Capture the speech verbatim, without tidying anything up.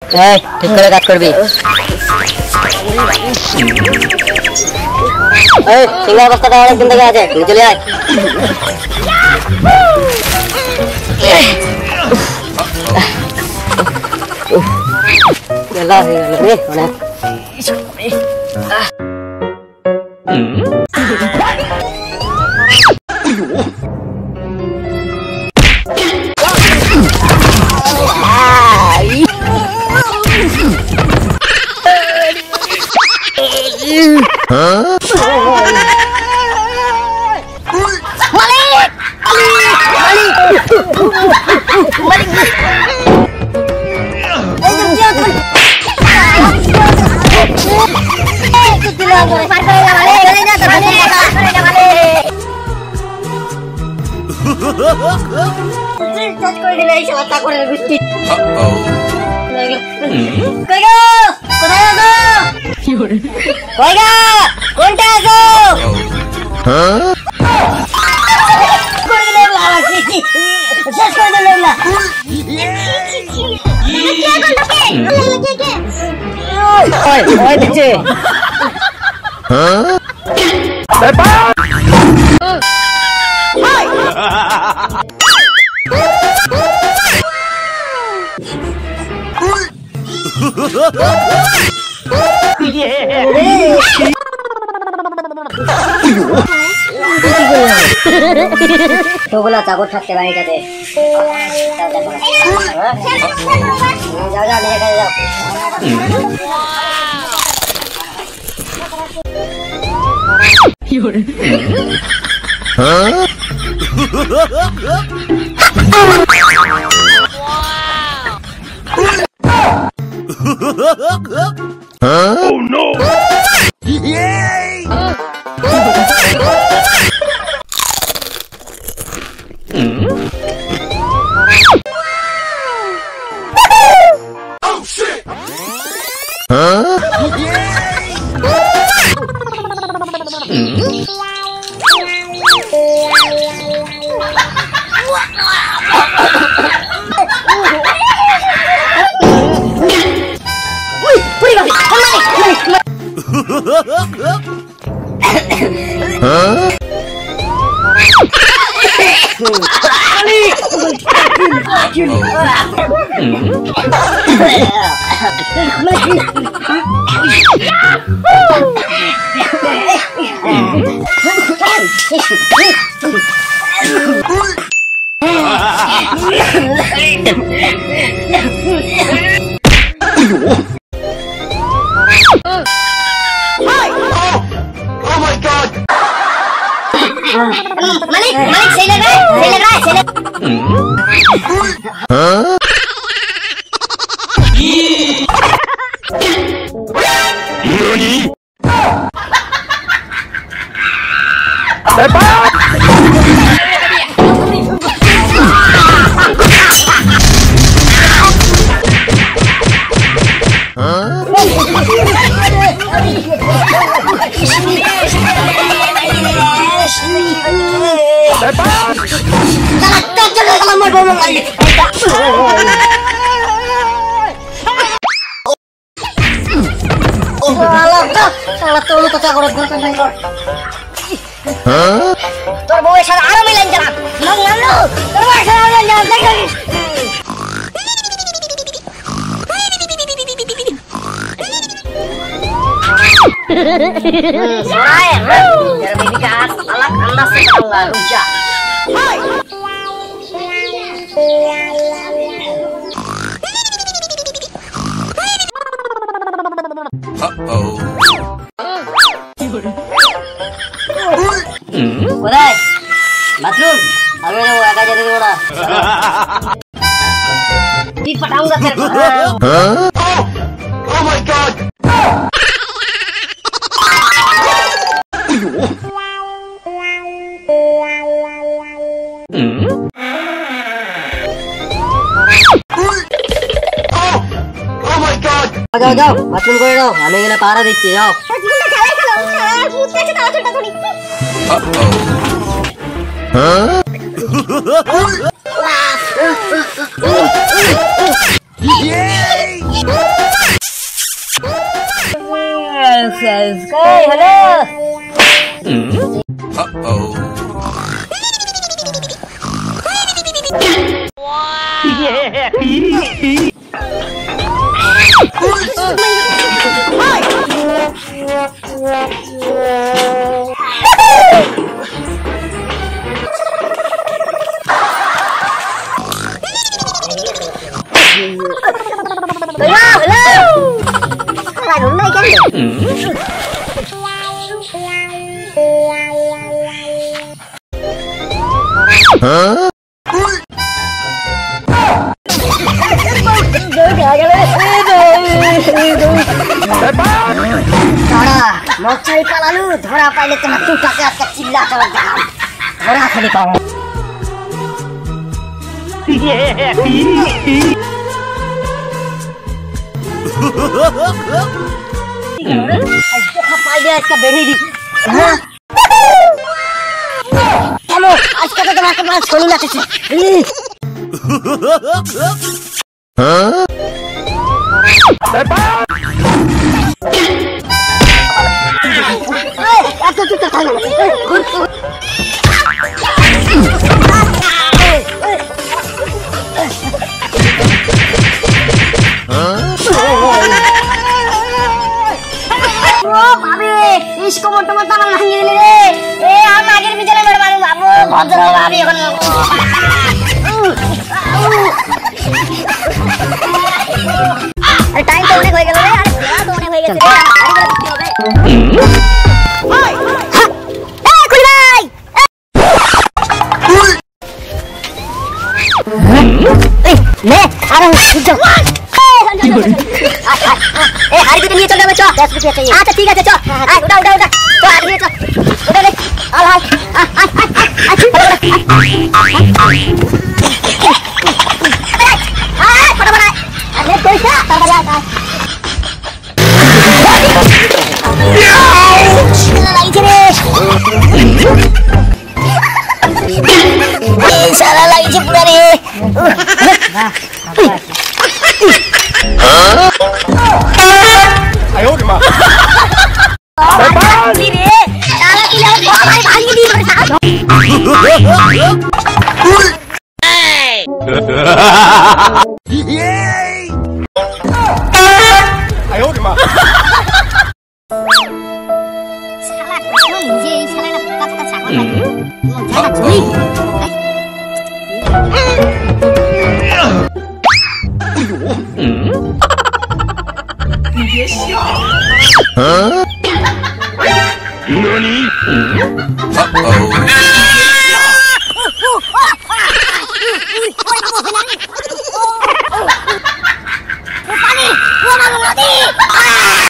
এই ঠিক করে কাজ করবি। এই সিঙ্গার বস্তাটা অনেকদিন থেকে আছে, তুই চলে আয়। গেলা হয়ে গেল রে অনেক। তোগুলা চাকর থাকতে বাড়িটাতে যাও যাও নিজে কাজে যাও। Oh no! Oh shit! Huh? Malik, Malik, saya lega, saya lega, saya lega. Hah? Nani? Cepat! তোর বউয়ের সাথে আরো মিলেন যারা তোর বউয়ের সাথে আরো মিলেন যারা Sorai, biar bibi kaas alak anda setengah rujak. Uh-oh. Udah, bathroom. Aku mau agak jadi mana? Di padang nggak terpaham. Oh my god! যাও যাও বাথরুম করে দাও, আমি এখানে পাহারা দিচ্ছি, যাও। Yay! কই হ্যালো মশাই পালালু ধরা পাইলে তোমার দুটাকে আজকে চিল্লা চালা দেখাম ধরা খালি পাবো পাইলে আজকে বেরিয়ে দিই কেন আজকে তো তোমাকে তোমার শরীর লাগতেছে এত চুপ থাকো इसको मोटो मोटा माल भांगी दिले रे ए आ मागेर बिचारे बड़ मारू बाबू भद्र भाभी এখন টাইম তো অনেক হয়ে গেল রে আরে বেলা তো অনেক হয়ে গেছে রে গাড়িগুলো দিতে হবে ওই এ কুলি ভাই এই নে আরে উঠো ए हारी भी लिए चल जाओ चल दस रुपया चाहिए अच्छा ठीक है चल आ उठा उठा उठा तो आ गए चल उठा ले आ हाय आ आ आ आ फटाफट अरे पैसा फटाफट आ साला लाई छे पूरा रे आयो रे मां दी रे साला की ले भाई भाई दी रे साहब आयो रे मां साला कोई ये साला ना पक्का पक्का सामान जाना चोरी Huh? Nani? Uh-oh.